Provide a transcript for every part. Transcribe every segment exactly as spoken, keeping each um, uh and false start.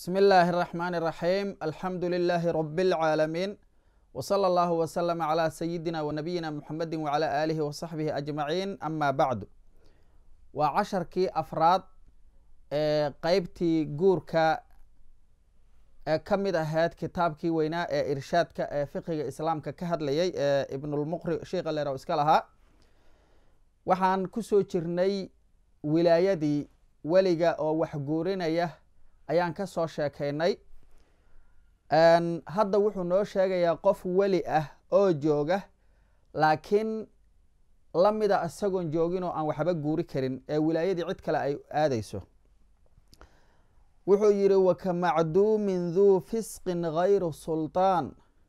بسم الله الرحمن الرحيم الحمد لله رب العالمين وصلى الله وسلم على سيدنا ونبينا محمد وعلى آله وصحبه أجمعين أما بعد وعشر كي أفراد قيبتي جوركا كمد أهات كتابكي ويناء إرشاد فقه إسلام كهد لي ابن المقرئ شيخ اللي رأس كلها وحان كسو جرني ولايدي وليغا أو وحقورين يه ayaan ka soo sheekaynay hadda wuxuu noo sheegayaa qof weli ah oo jooga laakiin la mida isagoon joogin oo aan waxba guuri karin ee wilaayadii cid kale ay aadayso wuxuu yidhi wakamacduumin duu fisqin gayru sultaan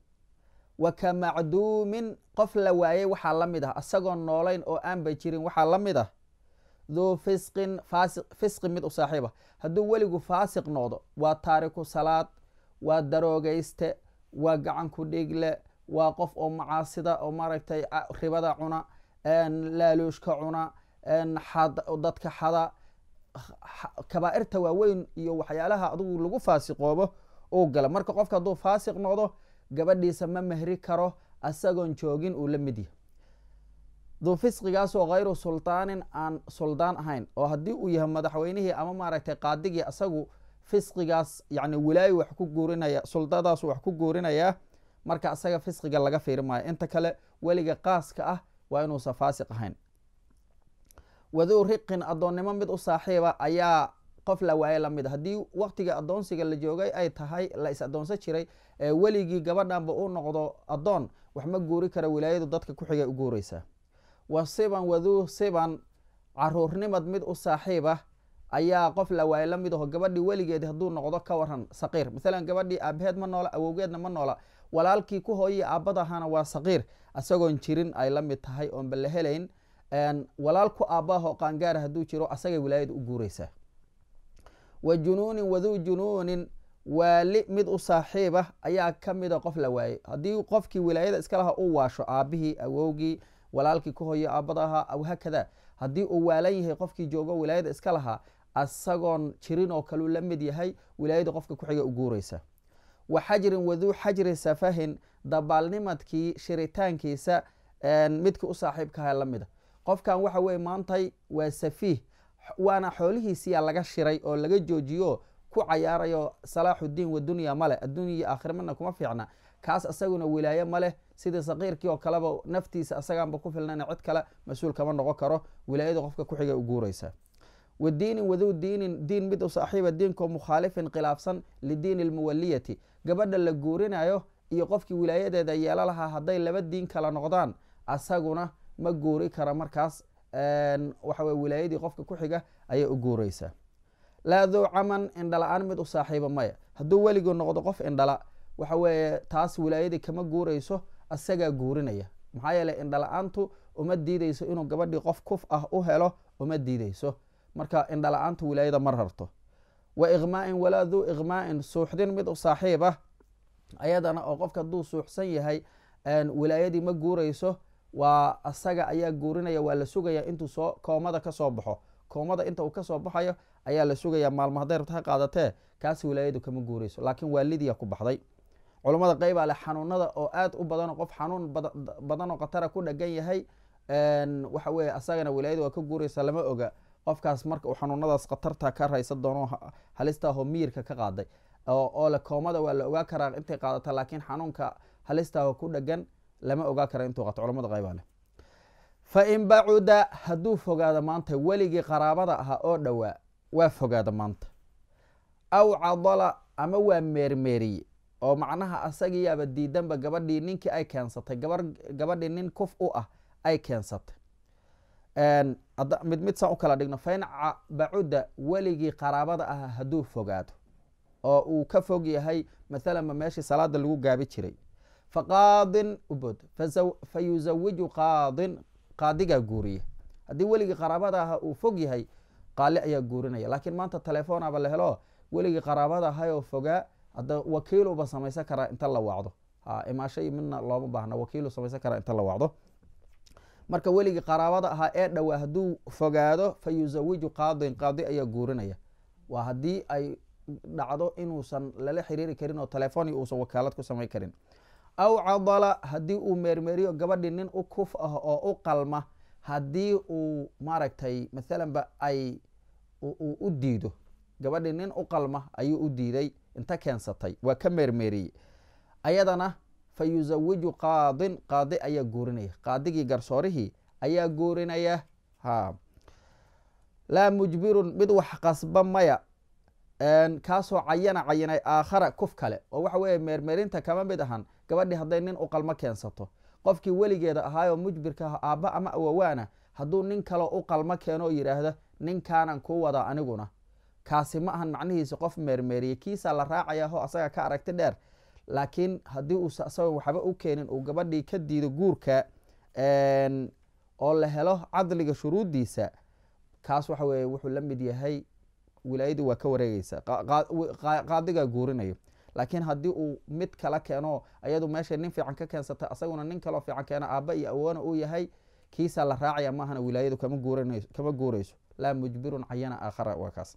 wakamacduumin qof la waayay waxaa la mid ah isagoon noolayn oo aanba jirin waxaa la mid ah duu fisqin faasiq fisqi mid u saaxiiba hadduu weligu faasiq noqdo waa taariku salaad waa daroogayste waa gacan ku dhiigle waa qof oo macaasida oo maaragtay ribada cuna laaluushka cuna dadka xada kabaa'irta waaweyn iyo waxyaalaha adugu lagu faasiqoobo uu gala marka qofka hadduu faasiq noqdo gabadhiisa ma mehri karo isagoon joogin uu la mid yahay duu fisqigaasoo hayru sultaanin aan suldaan ahayn oo haddii uu yahay madaxweynihii ama maaragtay qaadigii isagu fisqigaas yani wilaayo wax ku guurinaya suldadaasu wax ku guurinayaa marka isaga fisqiga laga fiiri maayo inta kale weliga qaaska ah waa inuusan faasiq ahayn waduu riqin addoonnimo mid u saaxiiba ayaa qof la waaye lamid a haddii waqtiga addoonsiga la joogay ay tahay la is addoonsan jiray ee weligii gabadhanba uu noqdo addoon wax ma guuri kara wilaayadu dadka ku xigay u guuraysaa wa siban waduu siban caruurnimad mid u saaxiib ah ayaa qof la waaye la mid aho gabadhii weligeed hadduu noqdo ka waran saqiir maalan gabadhii aabaheed ma noola awowgeedna ma noola walaalkii ku hooyii aabadahana waa saqiir isagoon jirin ay la mid tahay oonba la helayn walaal ku aabbaho qaangaara hadduu jiro asagay wilaayada u guuraysaa wa junuunin waduu junuunin waali mid u saaxiib ah ayaa ka mida qof la waayey haddii qofkii wilaayada iska laha u waasho aabihii awowgii walaalkii ku hoyo aabadaha aw hakada haddii uu waalan yahay qofkii joogo wilaayada iska lahaa asagoon jirin oo kaleu la mid yahay wilaayada qofka ku xiga u guuraysa wa xajrin waduu xajri safahin dabaalnimadkii shiritaankiisa midkii u saaxiibkaha la mida qofkan waxa weye maantay waa safiih waana xoolihiisiyaa laga shiray oo laga joojiyo ku cayaarayo salaaxudiin wadunya male addunya iyo aakhira midna kuma fiicna kaas isaguna wilaaye ma leh sidii saqiirkii oo kaleba naftiisa asagaanba ku filnana cid kale mas-uul kama noqon karo wilaayada qofka ku xiga u guuraysa wa diinin waduu diinin diin mid u saaxiiba diinkoo mukhaalifin khilaafsan lidiini lmuwaliyati gabadha la guurinayo iyo qofkii wilaayadeeda yeelo lahaa hadday laba diin kala noqdaan asaguna ma guuri kara markaas waxa weye wilaayadii qofka ku xiga ayay u guuraysaa laa duu caman indhala-aan mid u saaxiiba maya hadduu weligu noqdo qof indhala waxa weeye taas wilaayadii kama guurayso asagaa guurinaya maxaa yeeley indhala-aantu uma diideyso inuu gabadhii qof kuf ah u helo uma diideyso marka indhala-aantu wilaayada ma rarto wa iqmaa-in walaa duu iqmaa-in suuxdin mid u saaxiib ah ayadana oo qofka hadduu suuxsan yahay wilaayadii ma guurayso waa asaga ayaa guurinaya waa la sugaya intuu soo koomada kasoo baxo koomada inta uu kasoo baxayo ayaa la sugaya maalmo hadday rabta ha qaadatee kaas wilaayadu kama guurayso laakiin waa lidiya ku baxday culamada qeybaa leh xanuunada oo aad u badan qof xanuun badan oo khatara ku dhagan yahay waxa weye asagana wilaayada waa ka guuraysa lama oga qofkaas marka uu xanuunadaas khatarta ka raysan doono halistaaho miyirka ka qaaday oo le koomada waa la ogaa karaa intay qaadata laakiin xanuunka halistaaho ku dhagan lama ogaa kara intuu qato culamada qeybaa leh fa in bacuda hadduu fogaado maanta weligii qaraabada ahaa oo dhowaa waa fogaada maanta aw cadala ama waa meermeeriye oo macnaha asagiyaaba diidanba gabadhii ninkii ay keensatay gabar gabadhii nin kuf u ah ay keensatay mid mid saan u kala dhigno fa in bacuda weligii qaraabada ah hadduu fogaado oo uu ka fog yahay maalan ma meeshii salaada lagu gaabi jiray fa qaadin ubod fa yusawiju qaadin qaadigaa guuriya haddii weligii qaraabada aha uu fog yahay qaali ayaa guurinaya laakiin maanta telefoonaba la helo weligii qaraabada ahayoo fogaa hadda wakiiluba samaysan karaa inta la wacdo imaashay midna looma baahna wakiilu samaysan karaa inta la wacdo marka weligii qaraabada ahaa ee dhowaa hadduu fogaado fa yusawiju qaadin qaadi ayaa guurinaya waa haddii ay dhacdo inuusan lala xiriiri karin oo telefoon uusan wakaalad ku samayn karin. aw cadala haddii uu meermeeriyo gabadhi nin u kuf ah oo u qalma haddii uu maaragtay maalan ba ay uu u diido gabadhi nin u qalma ayuu u diiday inta keensatay waa ka meermeeriyey ayadana fa yuzawiju qaadin qaadi ayaa guurinaya qaadigii garsoorihii ayaa guurinaya ha laa mujbirun mid wax qasba maya kaasoo cayana cayinay aakhara kuf kale oo waxa weeye meermeerinta kama mid ahan gabadhi hadday nin u qalmo keensato qofkii weligeeda ahaayoo mujbirka ah aabba ama awawaana hadduu nin kaleo u qalmo keeno oo yidhaahdo ninkaanan kuu wadaa aniguna kaasi ma ahan macnihiisa qof meermeeriye kiisaa la raacaya ho asaga ka aragti dheer laakiin haddii uu isagoon waxba u keenin uu gabadhii ka diido guurka oo la helo cadliga shuruuddiisa kaas waxa weeye wuxuu la mid yahay wilaayadii waa ka wareegeysa qaadigaa guurinayo. laakiin haddii uu mid kala keeno ayadu meeshay nin fiican ka keensatay asaguna nin kaloo fiican keeno aabba iyo awoona uu yahay kiisaa la raacaya maahana wilaayadu kama guurinayso kama guurayso laa mujbirun cayana aakhara waa kaas.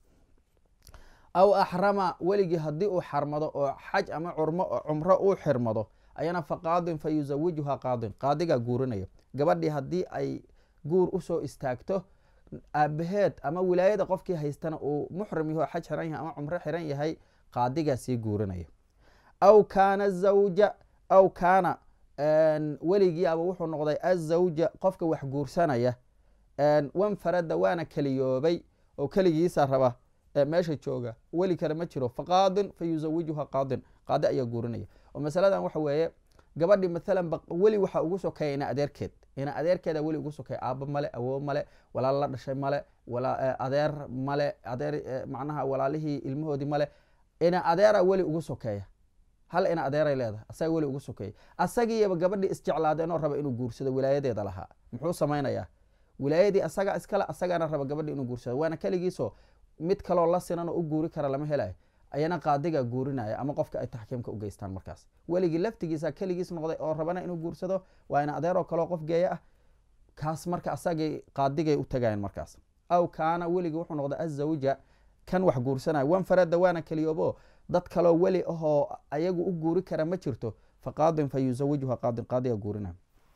aw axrama weligii haddii uu xarmado oo xaj ama curmo cumro uu xirmado ayana fa qaadin fa yuzawijuha qaadin qaadigaa guurinayo. gabadhii haddii ay guur usoo istaagto aabaheed ama wilaayada qofkii haystana uu muxrim yaho xaj xiran yahay ama cumro xiran yahay qaadigaa sii guurinaya. aw kaana zawja aw kaana weligii aba wuxuu noqday azawja qofka wax guursanaya wanfarada waana keliyoobay oo keligiisa raba meesha jooga weli kale ma jiro faqaadin fa yuzawijuha qaadin qaadi ayaa guurinaya. oo masaladan waxa weeye gabadhi maalan weli waxa ugu sokeeya ina adeerkeed ina adeerkeeda weli ugu sokeeya aabba male awoob male walaal la dhashay male adeer male adeer macnaha walaalihii ilmahoodii male ina adeera weli ugu sokeeya hal ina adeeray leedahay asaga weli ugu sokeeya asagiiba gabadhii isjeclaadeenoo raba inuu guursado wilaayadeeda lahaa muxuu samaynayaa wilaayadii asaga iskale asagana raba gabadhii inuu guursado waana keligiisoo mid kaloo la sinan oo u guuri kara lama helayo ayana qaadiga guurinaya ama qofka ay taxkiimka u geystaan. markaas weligii laftigiisa keligiis noqday oo rabana inuu guursado waa ina adeeroo kaleo qof geeya ah kaas marka asagay qaadigay u tagayeen markaas. aw kaana weligii wuxuu noqday azawja kan wax guursanaya wanfarada waana keliyoobo dad kaloo weli ahoo ayagu u guuri kara ma jirto faqaadin fa yuzawijuha qaadin qaadiga guurinaya.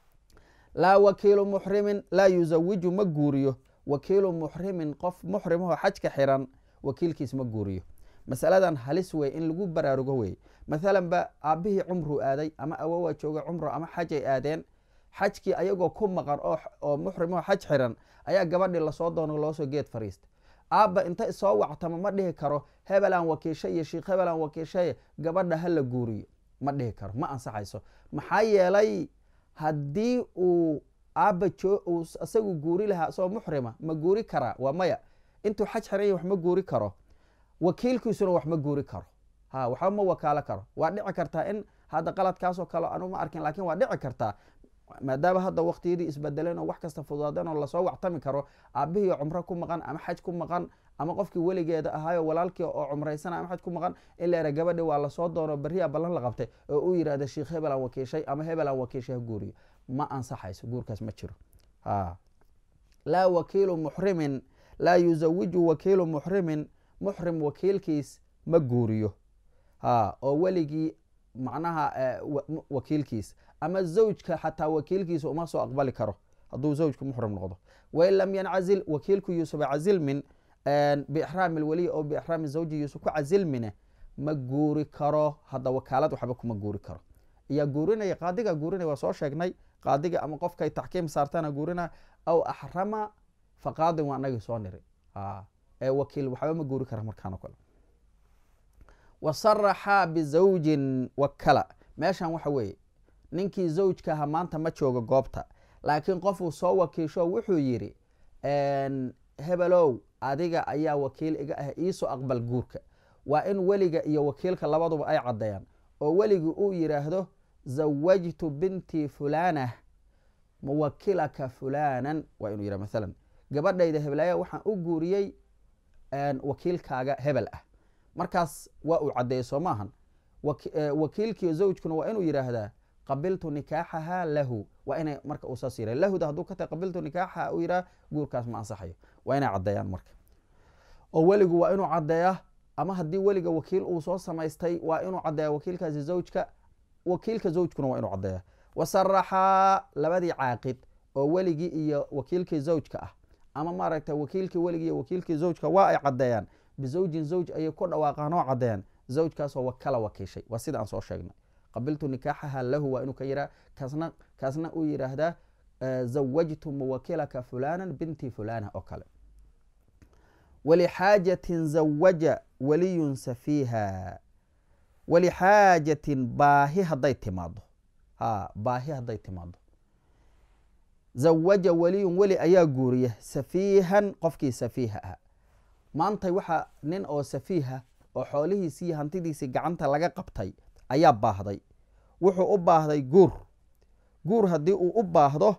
laa wakiilu muxrimin laa yuzawiju ma guuriyo wakiilu muxrimin qof muxrimahoo xajka xiran wakiilkiis ma guuriyo. masaladan halis wey in lagu baraarugo wey. maalan ba aabbihii cumru aaday ama awowa jooga cumro ama xajay aadeen xajkii ayagoo ku maqan oo muxrimaho xaj xiran ayaa gabadhii lasoo doono loosoo geed fariista aabba inta isoo wactama ma dhihi karo hebelaan wakiishay iyo shiikh hebelaan wakiishay gabadha hala guuriyo ma dhihi karo ma ansaxayso. maxaa yeelay haddii uu aabba uu isagu guuri lahaa isagoo muxrima ma guuri karaa waa maya intuu xaj xiran yahy wax ma guuri karo wakiilkiisuna wax ma guuri karo ha waxba ma wakaalo karo. waa dhici kartaa in hadda qaladkaasoo kale anu ma arkin lakin waa dhici kartaa maadaama hadda waqtiyadii isbedeleen oo wax kasta fududaadeen oo lasoo wactami karo aabihii cumro ku maqan ama xaj ku maqan ama qofkii weligeeda ahaayo walaalkii oo cumraysana ama xaj ku maqan in la era gabadhi waa lasoo doono beriyaa ballan la qabtay oo uu yidhahda shiikh hebelaan wakiishay ama hebelaan wakiishay ha guuriyo ma ansaxayso guurkaas ma jiro. ha laa wakiilu muxrimin laa yuzawiju wakiilu muxrimin muxrim wakiilkiis ma guuriyo ha oo weligii macnaha wakiilkiis ama zawjka xataa wakiilkiisa uma soo aqbali karo hadduu zawjku muxrim noqdo. wain lam yancazil wakiilku yuusufa cazilmin biixraami lwaliy oo biixraami zawji yuusuf ku cazilmine ma guuri karo hadda wakaalad waxba kuma guuri karo. ayaa guurinaya qaadiga guurinaya waa soo sheegnay qaadiga ama qofkay taxkiim saartana guurinaya aw axrama faqaadin waa anagii soo niri ee wakiil waxba ma guuri kara markaan o kale. wasaraxa bizawjin wakala meeshan waxa weeye ninkii zawjka aha maanta ma joogo goobta laakiin qofuu soo wakiisho wuxuu yidhi hebelow adiga ayaa wakiil iga ah iisoo aqbal guurka. waa in weliga iyo wakiilka labaduba ay caddeeyaan oo weligii uu yidhaahdo zawajtu bintii fulanah muwakilaka fulanan waa inuu yidhah maalan gabadhayda hebelaya waxaan u guuriyey wakiilkaaga hebel ah markaas waa uu caddeeyey soo maahan wakiilkiiyo zawjkuna waa inuu yidhaahdaa qabiltu nikaaxaha lahu waa inay marka uu saas yirah lahuda hadduu ka tahay qabiltu nikaaxaha uu yidhaha guurkaas ma ansaxayo waa inay caddeeyaan marka oo weligu waa inuu caddeeya ama haddii weliga wakiil uu soo samaystay waa inuu caddeeya wakiilkaasi zawjka, wakiilka zawjkuna waa inuu caddeeya. wasaraxaa labadii caaqid oo weligii iyo wakiilkii zawjka ah ama maaragtay wakiilkii weligii iyo wakiilkii zawjka waa ay caddeeyaan bizawjin zawj ayay ku dhawaaqaan oo caddeeyaan zawjkaasoo wakala wakiishay. waa sida aan soo sheegnay qabiltu nikaaxaha lahu waa inuu ka yiraa kaasna kaasna uu yidhaahdaa zawajtu muwakilaka fulanan binti fulana oo kale. walixaajatin zawaja waliyun safiiha, walixaajatin baahi hadday timaado ha baahi hadday timaado zawaja waliyun weli ayaa guuriya safiihan qofkii safiiha ah. maantay waxaa nin oo safiiha oo xoolihiisii iyo hantidiisii gacanta laga qabtay ayaa baahday, wuxuu u baahday guur. guur haddii uu u baahdo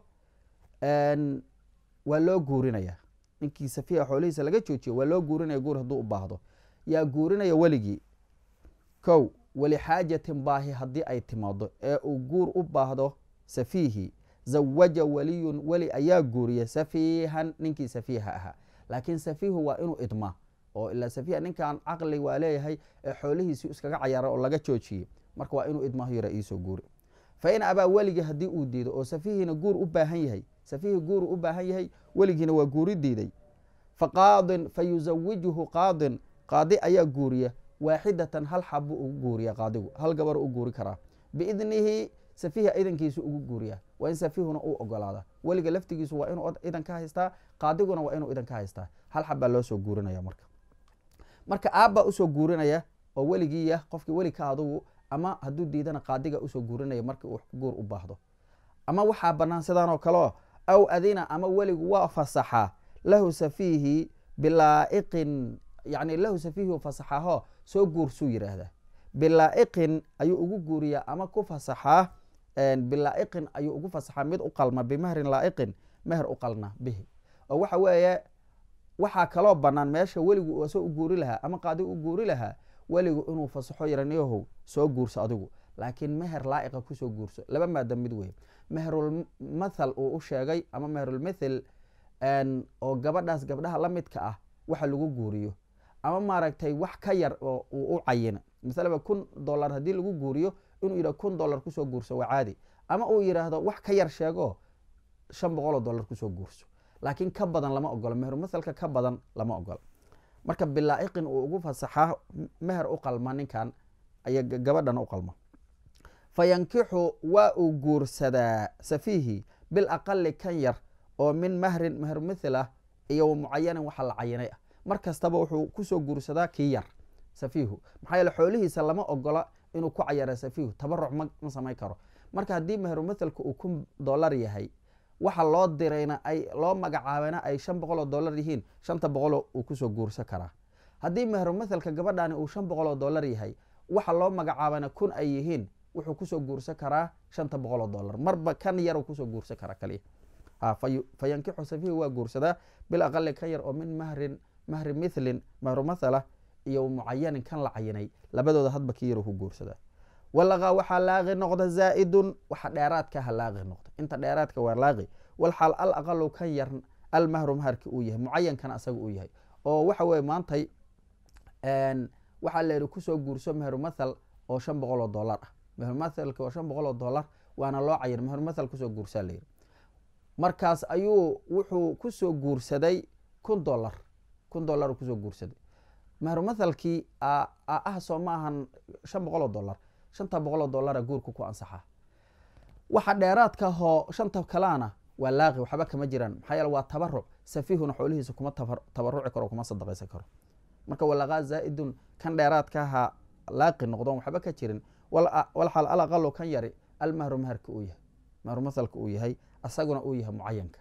waa loo guurinaya. ninkii safiiha xoolihiisa laga joojiyo waa loo guurinaya guur hadduu u baahdo. yaa guurinaya weligii. kow walixaajatin baahi haddii ay timaado ee uu guur u baahdo safiihi zawaja waliyun weli ayaa guuriya safiihan ninkii safiiha ahaa. laakiin safiihu waa inuu idmaa oo ilaa safiiha ninkan caqli waa leeyahay ee xoolihiisii iskaga cayaara oo laga joojiyey, marka waa inuu idmaahu yara iisoo guuri. fa in abaa weligii haddii uu diido oo safiihiina guur u baahan yahay safiihi guur u baahan yahay weligiina waa guuri diiday, faqaadin fayuzawijuhu qaadin qaadi ayaa guuriya waaxidatan hal xabu ugu guuriya qaadigu hal gabar u guuri karaa biidnihi safiiha idankiisu ugu guuriya. waa in safiihuna uu ogolaada. weliga laftigiisu waa inuu idan ka haystaa, qaadiguna waa inuu idan ka haystaa. hal xabbaa loo soo guurinaya. marka marka aabbaa usoo guurinaya oo weligiiya qofkii weli ka adugu, ama hadduu diidana qaadiga usoo guurinaya markii uu guur u baahdo. ama waxaa bannaan sidaan oo kaleo aw adina ama weligu waa fasaxa lahu safiihi bilaa'iqin, yani lahu safiihi fasaxaho soo guursuu yidhaahdaa. bilaa'iqin ayuu ugu guuriyaa ama ku fasaxaa bilaa'iqin ayuu ugu fasaxaa mid u qalma bimahrin laa'iqin meher u qalna bihi. oo waxa weeye waxaa kaloo bannaan meesha weligu soo u guuri lahaa ama qaadi u guuri lahaa weligu inuu fasaxo yaraniyahow soo guurso adigu, laakiin meher laa'iqa kusoo guurso. laba maada mid wey. meherulmathal uu u sheegay ama meherulmathil oo gabadhaas gabdhaha la midka ah waxa lagu guuriyo, ama maaragtay wax ka yar oo uu u cayina. masalaba kun dollar haddii lagu guuriyo inuu yidhah kun dollar kusoo guurso waa caadi, ama uu yidhaahdo wax ka yar sheego shan boqol oo dollar kusoo guurso, laakiin ka badan lama ogolo. meherulmathalka ka badan lama ogolo. marka bilaa'iqin uu ugu fasaxaa meher u qalma ninkan aya gabadhan u qalma. fayankixu waa uu guursadaa safiihi bil aqali kan yar oo min mahrin meherumithil ah iyo mucayanin waxa la cayinay ah. mar kastaba wuxuu kusoo guursadaa kii yar safiihu, maxaa yeele xoolihiisa lama ogola inuu ku cayara safiihu, tabaruc ma ma samayn karo. marka haddii meherumithilka uu kun dollar yahay waxa loo dirayna ay loo magacaabana ay shan boqol oo dollar yihiin, shanta boqoloo uu kusoo guursan karaa. haddii meherumithilka gabadhaani uu shan boqol oo dollar yahay waxa loo magacaabana kun ay yihiin, wuxuu kusoo guursan karaa shanta boqol oo dollar. marba kan yar uu kusoo guursan karaa kaliya. fayankixu safiihu waa guursadaa bil aqali kan yar oo min mahrin mahri mithlin mehrumathala iyo mucayanin kan la cayinay, labadooda hadba ki yar ku guursadaa. walaqa waxaa laaqi noqda zaa'idun waxa dheeraadkaha laaqi noqda. inta dheeraadka waa laaqi. walxaal al aqalu kan yar almahru maharki uu yahay mucayankana asaga uu yahay. oo waxa weye maantay waxaa la yidhi kusoo guurso meherumathal oo shan boqol oo dollar ah. meherumathalka oo shan boqol oo dollar waana loo cayin meherumathal kusoo guursaa layidhi. markaas ayuu wuxuu kusoo guursaday kun dollar kun dollar kusoo guursaday. meherumathalkii ah soo ma ahan shan boqol oo dollar, shanta boqol oo dollara guurka ku ansaxa. waxa dheeraadka hoo shanta kalaana waa laaqi, waxba kama jiraan, maxaa yeele waa tabaruc. safiihuna xoolihiisa kuma tabaruci karo, kuma sadaqaysan karo. marka walaqaa zaa'idun kan dheeraadkaha laaqi noqdon waxba ka jirin. walxaal al aqalo kan yari almahru maharka uu yahay meherumathalka uu yahay asaguna uu yahay mucayanka.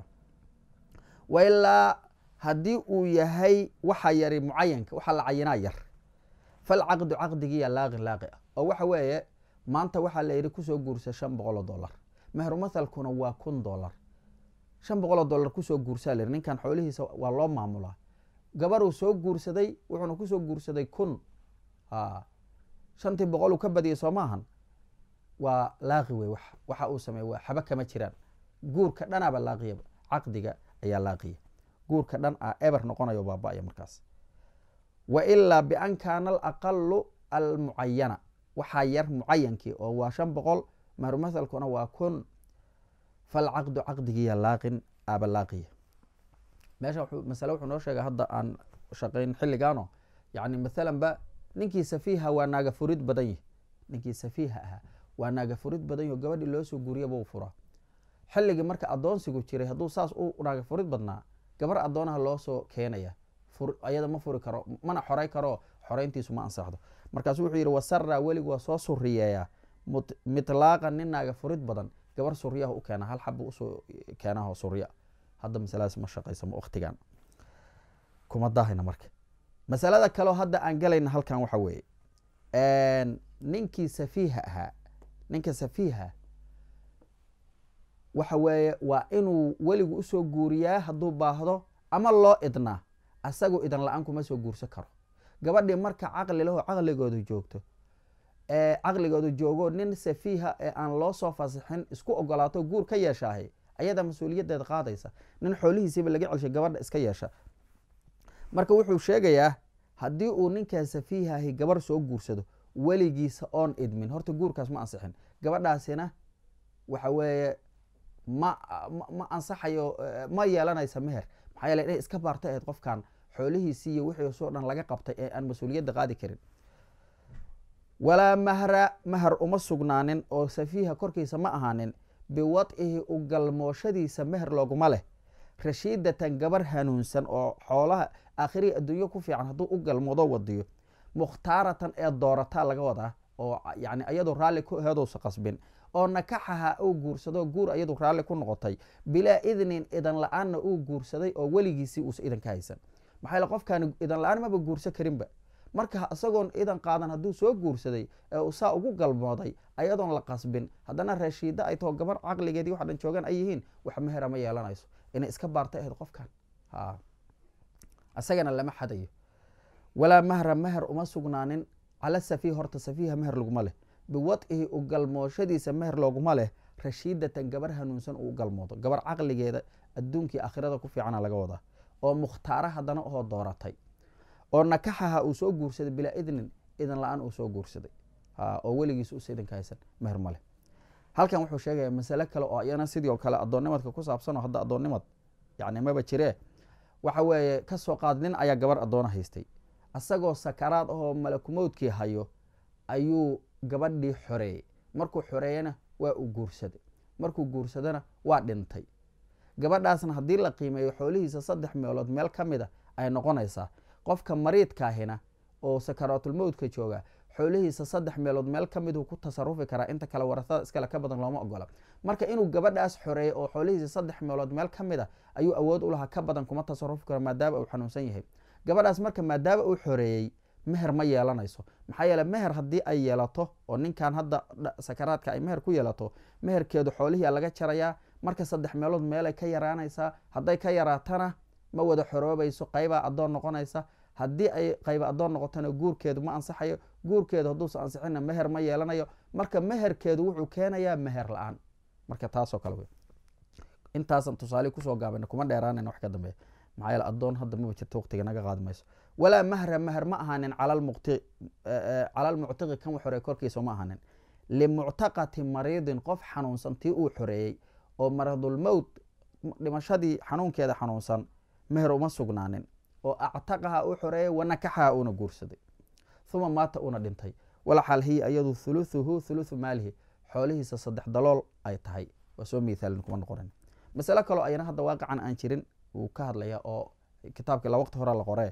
wailaa haddii uu yahay waxa yari mucayanka waxa la cayinaa yar, falcaqdu caqdigiiya laaqi laaqi ah. oo waxa weeye maanta waxaa la yidhi kusoo guursa shan boqol oo dollar, meherumathalkuna waa kun dollar. shan boqol oo dollar kusoo guursaa layidhi. ninkan xoolihiisa waa loo maamulaa. gabaruu soo guursaday wuxuuna kusoo guursaday kun, shantii boqol uu ka badiyay soo maahan, waa laaqi wey. waxa uu sameey waa xaba kama jiraan. guurka dhanaaba laaqiyaba, caqdiga ayaa laaqiya. guurka dhan a eber noqonayo baaba-aya markaas. wailaa bian kaana alaqalu almucayana waxaa yar mucayankii oo waa shan boqol mahrumathalkuna waa kun falcaqdu caqdigiiya laaqin abalaaqiya meesha masale wuxuu noo sheegay hadda aan shaqayn xilligaano yani maalan ba ninkii safiiha waa naaga furid badan yahi ninkii safiiha ahaa waa naaga furid badan yahi gabadhii loosoo guuriyaba u furaa xilligii marka adoonsigu jiray hadduu saas u naaga furid badnaa gabar adoonaha loosoo keenaya ayada ma furi karo mana xorey karo xoreyntiisu ma ansaxdo markaasu wuxuu yidhi wasara weligu waa soo suriyeeyaa mitlaaqan nin naaga furid badan gabar suryaha u keena hal xaba usoo keenaho surya hadda masaladaas ma shaqaysamo waktigan kuma daahayna marka masalada kaleo hadda aan galayna halkan waxa weeye ninkii safiiha ahaa ninka safiiha waxa weeye waa inuu weligu usoo guuriyaa hadduu baahdo ama loo idnaa asagoo idan la-aan kuma soo guursan karo gabadhii marka caqli laho caqligoodu joogto caqligoodu joogo nin safiiha ee aan loo soo fasixin isku ogolaato guur ka yeeshaahay ayadaa mas-uuliyadeeda qaadaysa nin xoolihiisiiba laga celshay gabadha iska yeesha marka wuxuu sheegayaa haddii uu ninkaa safiihahi gabar soo guursado weligiisa oon idmin horta guurkaas ma ansixin gabadhaasina waxa weeye ma ma ansaxayo ma yeelanaysa meher maxaa yeele inay iska baarta ahayd qofkan xoolihiisii iyo wixii soo dhan laga qabtay ee aan mas-uuliyadda qaadi karin walaa mahra mahar uma sugnaanin oo safiiha korkiisa ma ahaanin biwadcihi u galmooshadiisa meher looguma leh rashiidatan gabar hanuunsan oo xoolaha aakhirihi adduunyo ku fiican hadduu u galmoodo wadiyo mukhtaaratan ee doorataa laga wadaa oo yani ayadu raalli ku heedousa qasbin oo nakaxaha uu guursado guur ayadu raalli ku noqotay bilaa idnin idan la-aanna uu guursaday oo weligiisii uusa idan ka haysan maxaa yaele qofkaani idan la-aan maba guursan karinba marka isagoon idan qaadan hadduu soo guursaday ee uu saa ugu galmooday ayadoon la qasbin haddana rashiida ay taho gabar caqligeedii waxa dhan joogaan ay yihiin wax mehera ma yeelanayso inay iska baartay ahayd qofkan isagana lama xadayo walaa mahra meher uma sugnaanin cala safiih horta safiiha meher laguma leh biwadcihi u galmooshadiisa meher looguma leh rashiidatan gabar hanuunsan uu galmoodo gabar caqligeeda adduunkii aakhirada ku fiicana laga wadaa oo mukhtaara haddana oo dooratay oo nakaxaha uu soo guursaday bilaa idnin idan la-aan uu soo guursaday oo weligiis usa idan ka haysan meher maleh halkan wuxuu sheegaya masale kale oo iyana sidii oo kale addoonnimadka ku saabsan oo hadda addoonnimad yani maba jiree waxa weeye kasoo qaad nin ayaa gabar addoona haystay isagoo sakaraad ahoo malakumowdkii hayo ayuu gabadhii xoreeyey markuu xoreeyana waa uu guursaday markuu guursadana waa dhintay gabadhaasna haddii la qiimeeyo xoolihiisa saddex meelood meel ka mida ay noqonaysaa qofka mariidkaahina oo sakaraatulmowdka jooga xoolihiisa saddex meelood meel ka miduu ku tasarufi karaa inta kale warasada iskale ka badan looma ogola marka inuu gabadhaas xoreeyey oo xoolihiisa saddex meelood meel ka mid a ayuu awood u lahaa ka badan kuma tasarufi karo maadaama uu xanuunsan yahay gabadhaas marka maadaama uu xoreeyey meher ma yeelanayso maxaa yeele meher haddii ay yeelato oo ninkan hadda sakaraadka ay meher ku yeelato meherkeedu xoolihii laga jarayaa marka saddex meelood meelay ka yaraanaysaa hadday ka yaraatana ma wada xoroobayso qaybaa addoon noqonaysa haddii ay qayba addoon noqotona guurkeedu ma ansaxayo guurkeedu hadduusa ansixina meher ma yeelanayo marka meherkeedu wuxuu keenayaa meher la-aan marka taasoo kale wey intaasan tusaale kusoo gaabana kuma dheeraanayna wax ka dambeeya maxaa yeele addoon hadda maba jirto waqtiga naga qaadi mayso walaa mahra meher ma ahaanin cala almuctiqi kan xoreey korkiisa ma ahaanin limuctaqati mariidin qof xanuunsan tii uu xoreeyey oo maradulmowt dhimashadii xanuunkeeda xanuunsan meher uma sugnaanin oo actaqaha u xoreeyey wanakaxaha uuna guursaday uma maata uuna dhintay walaxaal hiya iyadu thuluthuhu thuluthu maalihi xoolihiisa saddex dalool ay tahay waa soo miithaalin kuma noqonin masale kaloo ayana hadda waaqican aan jirin uu ka hadlaya oo kitaabkii la waqti hore la qoree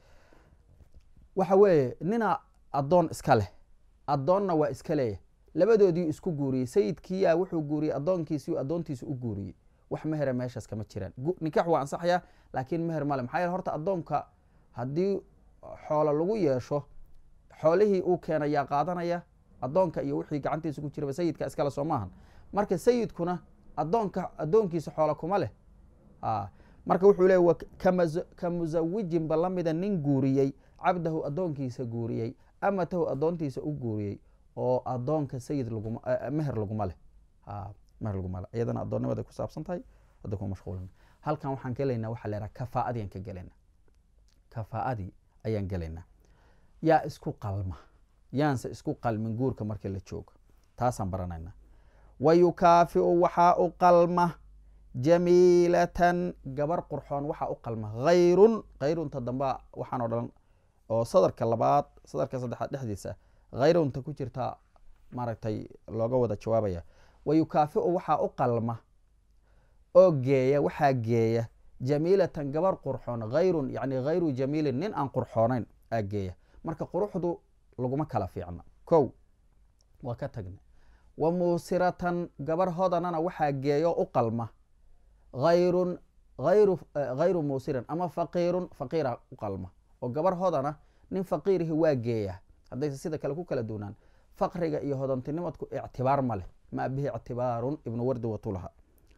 waxa weeye nina addoon iska leh addoonna waa iska leeyahy labadoodii isku guuriyey sayidkiiyaa wuxuu guuriyey addoonkiisii addoontiisa u guuriyey wax mehera meeshaas kama jiraan nikax waa ansaxaya laakiin meher male maxaa yeele horta addoonka haddii xoolo lagu yeesho xoolihii uu keenayaa qaadanaya addoonka iyo wixii gacantiisa ku jiraba sayidka iskale soo maahan marka sayidkuna addoonka addoonkiisa xoolo kuma leh marka wuxuu leey ka musawijinba lamida nin guuriyey cabdahu addoonkiisa guuriyey amatahu addoontiisa u guuriyey oo addoonka sayid laguma meher laguma leh meher laguma leh iyadana addoonnimada ku saabsan tahay hadda kuma mashquulina halkan waxaan gelaynaa waxaa la yidhaha kafaa'adii aan ka gelaynaa kafaa'adii ayaan gelaynaa. yaa isku qalma yaanse isku qalmin guurka markii la joogo taasaan baranaynaa. wayukaafiu waxaa u qalma jamiilatan gabar qurxoon waxaa u qalma hayrun hayrunta damba waxaan o dhan oo sadarka labaad sadarka saddexaad dhexdiisa hayrunta ku jirta maaragtay looga wada jawaabaya. wayukaafiu waxaa u qalma oo geeya waxaa geeya jamiilatan gabar qurxoon hayrun yani hayru jamiilin nin aan qurxoonayn aa geeya. marka quruxdu laguma kala fiicna kow waa ka tagna. wa muusiratan gabar hodanana waxaa geeyo u qalma hayrun ayru hayru muusirin ama faqiirun faqiira u qalma oo gabar hodana nin faqiirihi waa geeya haddayse sida kale ku kala duunaan. faqriga iyo hodantinimadku ictibaar ma leh ma bihi ictibaarun ibnu wardi watulaha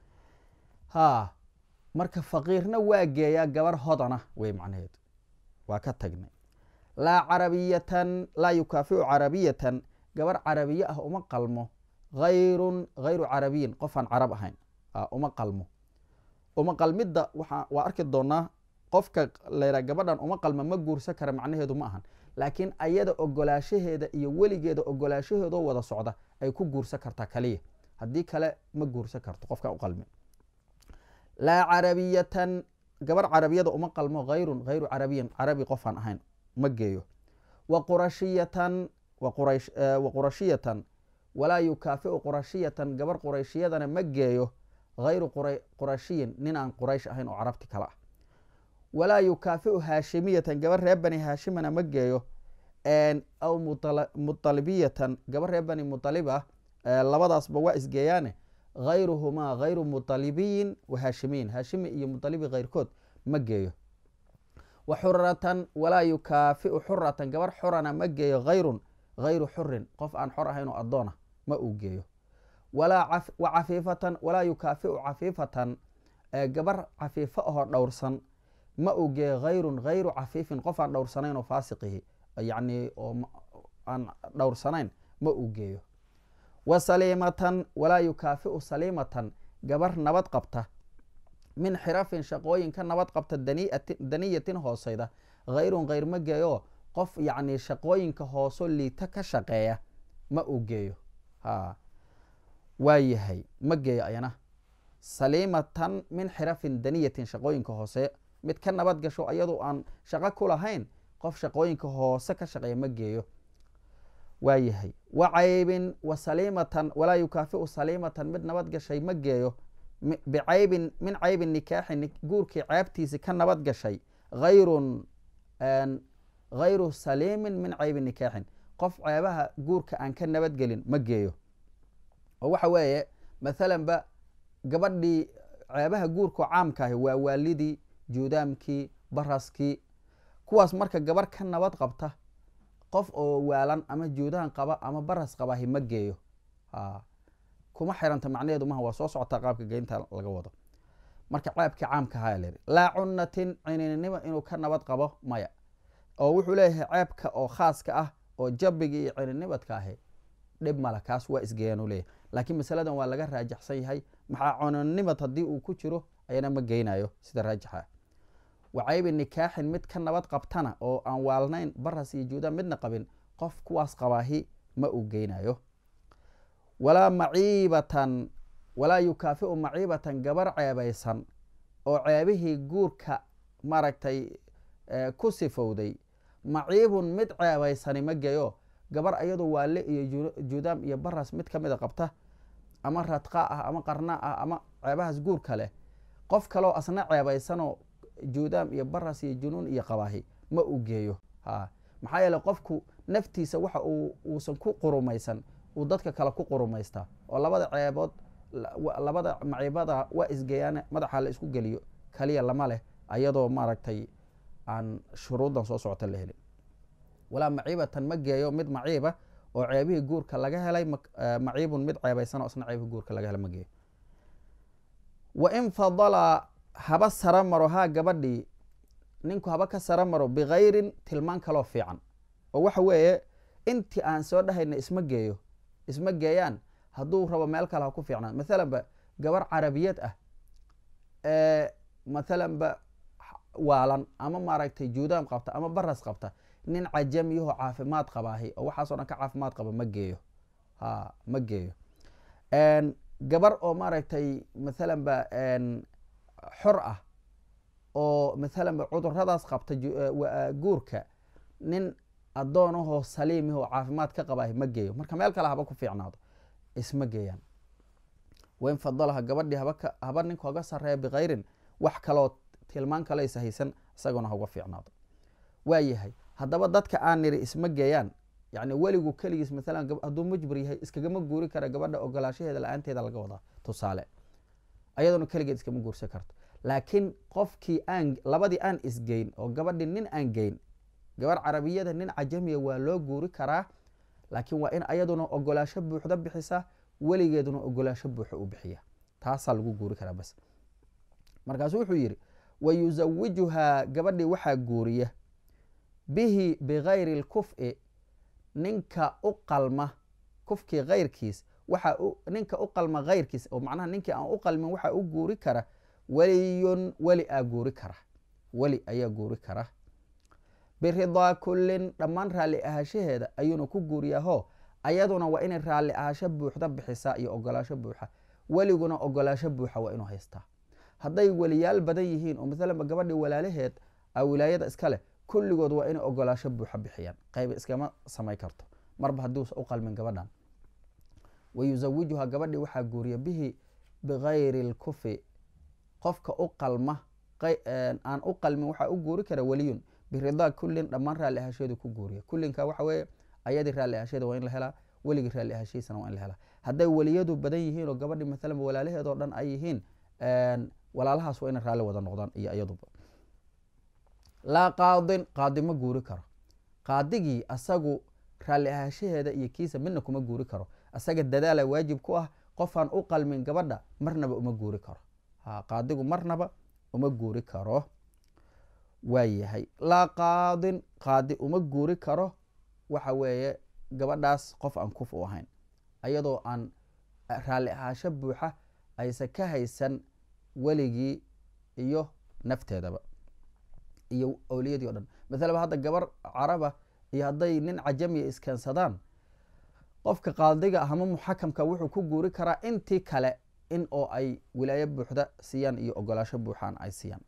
ha marka faqiirna waa geeyaa gabar hodana way macnaheed waa ka tagnay. laa carabiyatan laa yukaafiu carabiyatan gabar carabiye ah uma qalmo hayrun hayru carabiyin qofaan carab ahayn uma qalmo. uma qalmidda waa waa arki doonaa qofka layraa gabadhan uma qalma ma guursan kara macnaheedu ma ahan laakiin ayada ogolaashaheeda iyo weligeeda ogolaashaheedoo wada socda ay ku guursan kartaa kaliya haddii kale ma guursan karto qofkaan u qalmin. laa carabiyatan gabar carabiyada uma qalmo hayrun hayru carabiyin carabi qofaan ahayn ma geeyo. wa qurashiyatan wa qurashiyatan walaa yukaafiu qurashiyatan gabar qurayshiyadana ma geeyo hayru qurashiyin nin aan quraysh ahayn oo carabti kale ah. walaa yukaafiu haashimiyatan gabar reer bani haashimana ma geeyo. aw mutalibiyatan gabar reer bani mutalibah labadaasba waa isgeeyaane hayruhumaa hayru mutalibiyin wa haashimiyin haashimi iyo mutalibi hayrkood ma geeyo. wa xuratan walaa yukaafiu xuratan gabar xurana ma geeyo hayrun hayru xurin qof aan xor ahayn oo addoona ma uu geeyo. wa cafiifatan walaa yukaafiu cafiifatan gabar cafiifo ahoo dhowrsan ma uu geeyo hayrun hayru cafiifin qof aan dhowrsanayn oo faasiqihi yani oo aan dhowrsanayn ma uu geeyo. wa saliimatan walaa yukaafiu saliimatan gabar nabad qabta min xirafin shaqooyin ka nabad qabta daniyatin hooseyda hayrun hayr ma geeyo qof yacni shaqooyinka hooso liita ka shaqeeya ma uu geeyo. ha waa yahay ma geeyo ayana. saliimatan min xirafin daniyatin shaqooyinka hoose mid ka nabad gasho ayadoo aan shaqo ku lahayn qof shaqooyinka hoose ka shaqeeya ma geeyo. waa yahay. wa caybin wa saliimatan walaa yukaafiu saliimatan mid nabad gashay ma geeyo bicaybin min caybin nikaaxi guurkii ceebtiisi ka nabad gashay hayrun hayru saliimin min caybi nikaaxin qof ceebaha guurka aan ka nabadgelin ma geeyo. oo waxa weeye mathalan ba gabadhii ceebaha guurkao caamka ahi waa waalidii juudaamkii baraskii kuwaas marka gabar ka nabad qabta qof oo waalan ama juudaan qaba ama baras qabahi ma geeyo. kuma xiranta macnaheedu maha waa soo socotaa qaabka geynta laga wado. marka ceebkii caamka ahaa la yidhi. laa cunatin cinininimo inuu ka nabad qabo maya oo wuxuu leeyahay ceebka oo khaaska ah oo jabiga iyo cininnimadka ahi dhib mala kaas waa isgeeyaan u leeyahay laakiin masaladan waa laga raajaxsan yahay maxaa cininimad haddii uu ku jiro ayana ma geynayo sida raajixa ah. wa caybi nikaaxin mid ka nabad qabtana oo aan waalnayn baras iyo juudaan midna qabin qof kuwaas qabaahi ma uu geynayo. walaa maciibatan walaa yukaafiu maciibatan gabar ceebaysan oo ceebihii guurka maaragtay ku sifowday maciibun mid ceebaysani ma geeyo gabar ayadoo waale iyo juudaam iyo baras mid kamida qabta ama radqa ah ama qarna ah ama ceebahaas guurka leh qof kaloo asna ceebaysanoo juudaam iyo baras iyo junuun iyo qabaahi ma uu geeyo. ha maxaa yeele qofku naftiisa waxa uusan ku qurumaysan uu dadka kale ku qurumaystaa oo labada ceebood labada maciibada waa isgeeyaan madaxa la isku geliyo kaliya lama leh ayadoo maaragtay aan shuruudan soo socota la helin. walaa maciibatan ma geeyo mid maciiba oo ceebihii guurka laga helay maciibun mid ceebaysan oo isna ceebihii guurka laga helay ma geeyo. wa in fadala haba sara maro haa gabadhii ninku haba ka sara maro bikayrin tilmaan kaloo fiican oo waxa weeye intii aan soo dhahayna isma geeyo isma geeyaan hadduu rabo meel kale ha ku fiicnaan. mathalan ba gabar carabiyad ah mathalan ba waalan ama maaragtay juudaam qabta ama baras qabta nin cajamiyahoo caafimaad qabaahi oo waxaasoo dhan ka caafimaad qaba ma geeyo ha ma geeyo gabar oo maaragtay mathalan ba xor ah oo mathalan ba cuduradaas qabta guurka nin addoonahoo saliimihoo caafimaad ka qabaahi ma geeyo marka meel kale haba ku fiicnaado isma geeyaan wain fadalaha gabadhii haba haba ninku haga sareeya bikayrin wax kaloo tilmaan kalaysa haysan isagona hauga fiicnaado waa yahay haddaba dadka aan niri isma geeyaan yani weligu keligiis mathalan hadduu mujbir yahay iskagama guuri kara gabadha ogolaashaheeda la-aanteeda laga wadaa tusaale ayaduna keligeed iskama guursan karto laakiin qofkii aan labadii aan isgeyn oo gabadhii nin aan geyn gabar carabiyada nin cajamiya waa loo guuri karaa laakiin waa in ayaduna ogolaasho buuxda bixisa weligeeduna ogolaasho buuxa u bixiya taasaa lagu guuri karaa bas markaasu wuxuu yidhi wayusawijuhaa gabadhii waxaa guuriya bihi bikayri lkuf'i ninka u qalma kufkii kayrkiis waxa ninka u qalma kayrkiis oo macnaha ninkii aan u qalmin waxaa u guuri kara weliyun weli aa guuri kara weli ayaa guuri kara biridaa kullin dhammaan raalli ahaanshaheeda ayuuna ku guuriyaho ayaduna waa inay raalli ahaasho buuxda bixisaa iyo ogolaasho buuxa weliguna ogolaasho buuxa waa inuu haystaa hadday weliyaal badan yihiin oo mathalanba gabadhii walaalaheed a wilaayada iska leh kulligood waa inay ogolaasho buuxa bixiyaan qayba iskama samay karto marba haddiusa u qalmin gabadhan wayusawijuhaa gabadhii waxaa guuriya bihi bikayri lkufi qofka u qalma aan u qalmin waxaa u guuri kara weliyun biridaa kullin dhammaan raalli ahasheedu ku guuriya kullinka waxa weeye ayadii raalli ahasheeda waa in la helaa weligii raalli ahashiisana waa in la helaa hadday weliyadu badan yihiin oo gabadhii mathalan walaalaheed oo dhan ay yihiin walaalahaas waa inay raalli wada noqdaan iyo ayaduba laa qaadin qaadi ma guuri karo qaadigii asagu raalli ahashaheeda iyo kiisa midna kuma guuri karo asaga dadaala waajib ku ah qofaan u qalmin gabadha marnaba uma guuri karo ha qaadigu marnaba uma guuri karo waa yahay laa qaadin qaadi uma guuri karo waxa weeye gabadhaas qof aan kuf u ahayn ayadoo aan raalli ahaasho buuxa aysa ka haysan weligii iyo nafteedaba iyo awliyadii o dhan mathalaba hadda gabar caraba iyo hadday nin cajamiya iskeensadaan qofka qaadiga ah ama muxakamka wuxuu ku guuri karaa intii kale in oo ay wilaayo buuxda siiyaan iyo ogolaasho buuxaan ay siiyaan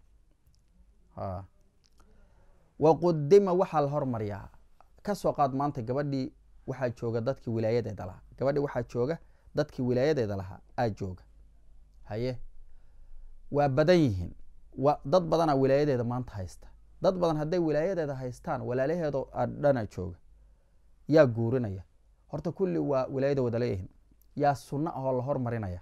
waqudima waxaa la hormariyaa kasoo qaad maanta gabadhii waxaa jooga dadkii wilaayadeeda lahaa gabadhii waxaa jooga dadkii wilaayadeeda lahaa aa jooga haye waa badan yihiin wa dad badanaa wilaayadeeda maanta haysta dad badan hadday wilaayadeeda haystaan walaalaheedo dhana jooga yaa guurinaya horta kulli waa wilaayada wada leeyihiin yaa sunno ahoo la hormarinaya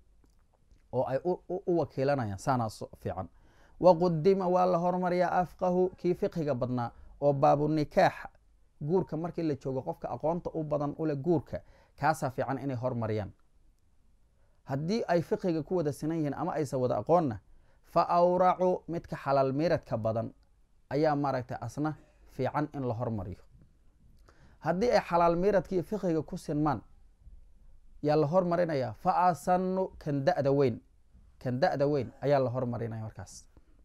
oo ay u wakiilanayaan saanaa fiican waqudima waa la hormariyaa afqahu kii fiqhiga badnaa oo baabu nikaaxa guurka markii la joogo qofka aqoonta u badan ule guurka kaasaa fiican inay hormariyaan haddii ay fiqhiga ku wada sinan yihiin ama aysan wada aqoonna fa awracu midka xalaal miiradka badan ayaa maaragtay asna fiican in la hormariyo haddii ay xalaal miiradka iyo fiqhiga ku sinmaan yaa la hormarinayaa fa asanu kan da'da weyn kan da'da weyn ayaa la hormarinaya markaas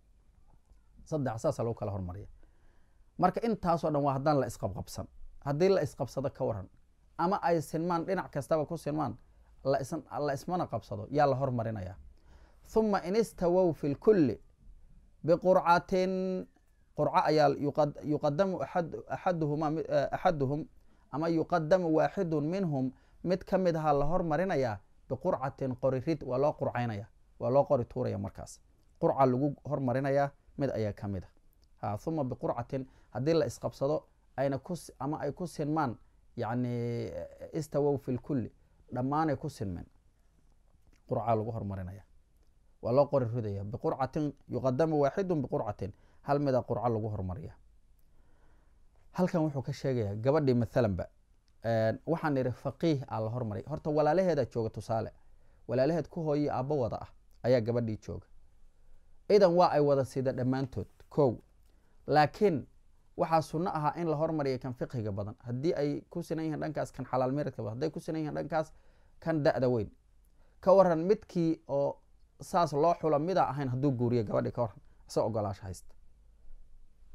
saddex saasa lagu kala hormariya marka intaasoo dhan waa haddaan la isqabqabsan haddii la isqabsado ka waran ama ay sinmaan dhinac kastaba ku sinmaan la ismana qabsado yaa la hormarinaya huma in istawow fi lkulli biqurcatin qurco ayaa yuqadamu axaduhuma axaduhum ama yuqadamu waaxidun minhum mid ka mid ahaa la hormarinayaa biqurcatin qoririd waa loo qurcaynaya waa loo qori tuuraya markaas qurca lagu hormarinayaa mid ayaa ka mid a huma biqurcatin haddii la isqabsado ayna ku ama ay ku sinmaan yani istawow fi lkulli dhammaanay ku sinmeen qurca lagu hormarinaya waa loo qori ridaya biqurcatin yuqadamu waaxidun biqurcatin hal mida qurco lagu hormariya halkan wuxuu ka sheegaya gabadhii mathalanba waxaan ihi faqiih aa la hormariya horta walaalaheeda jooga tusaale walaalaheed ku hooyi aabbo wada ah ayaa gabadhii jooga idan waa ay wada sida dhammaantood kow laakiin waxaa sunno ahaa in la hormariya kan fiqhiga badan haddii ay ku sinan yihiin dhankaas kan xalaal miradka badan hadday ku sinan yihiin dhankaas kan da'da weyn ka waran midkii oo saas loo xulo mida ahayn hadduu guuriyo gabadhii ka waran isagoo ogolaasho haysta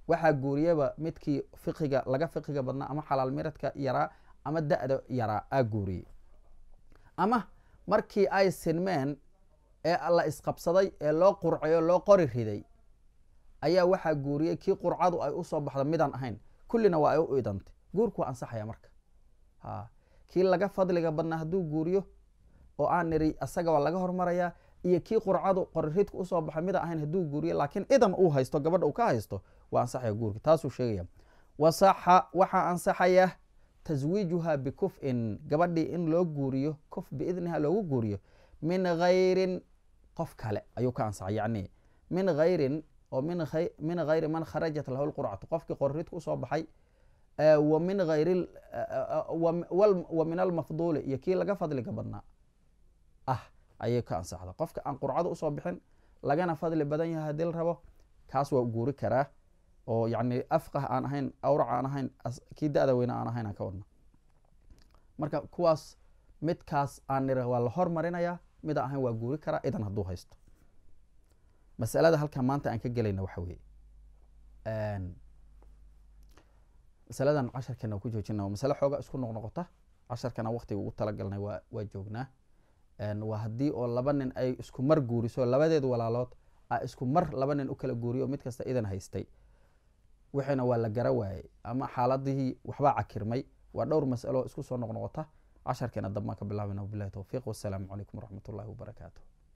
waxaa guuriyaba midkii fiqiga laga fiqiga badnaa ama xalaal miradka yaraa ama da-da yaraa aa guuriyey. ama markii ay sinmeen ee la isqabsaday ee loo qurcay oo loo qori riday ayaa waxaa guuriyey kii qurcadu ay usoo baxda midaan ahayn, kullina waa ay u idantay, guurku waa ansaxaya marka. ha kii laga fadliga badnaa hadduu guuriyo oo aan niri asaga waa laga hormarayaa, iyo kii qurcadu qoriridka usoo baxay midaan ahayn hadduu guuriyo laakiin idan uu haysto gabadha uu ka haysto waa ansaxaya guurki. taasuu sheegaya. wasaxa waxaa ansaxaya taswiijuha bikuf-in, gabadhii in loo guuriyo kuf biidniha loogu guuriyo, min hayrin qof kale ayuu ka ansaxay. yacni min hayrin oo min hayri man kharajat lahu lqurcatu, qofkii qoriridka usoo baxay, wa min hayri wa min almafduuli, iyo kii laga fadliga badnaa ah ayay ka ansaxda. qofka aan qurcada usoo bixin lagana fadli badan yahay haddii la rabo kaas waa guuri karaa, oo yani afqah aan ahayn, awrac aan ahayn, kii da-da weyne aan ahayn aan ka wadna. marka kuwaas midkaas aan nira waa la hormarinayaa, midaan ahayn waa guuri karaa idan hadduu haysto. masalada halkaa maanta aan ka gelayna waxa weeye masaladan casharkeena ku joojina waa masale xooga isku noqnoqota. casharkana waqtiga ugu talagalnay waa waa joognaa. waa haddii oo laba nin ay isku mar guuriso, labadeed walaalood a isku mar laba nin u kala guuriyo mid kasta idan haystay, wixiina waa la gara waayey ama xaaladihii waxbaa cakirmay. waa dhowr masalo isku soo noqnoqota. casharkeena dambaan ka bilaabana. wabilahi towfiiq, wassalaamu calaykum waraxmat ullahi wabarakaatu.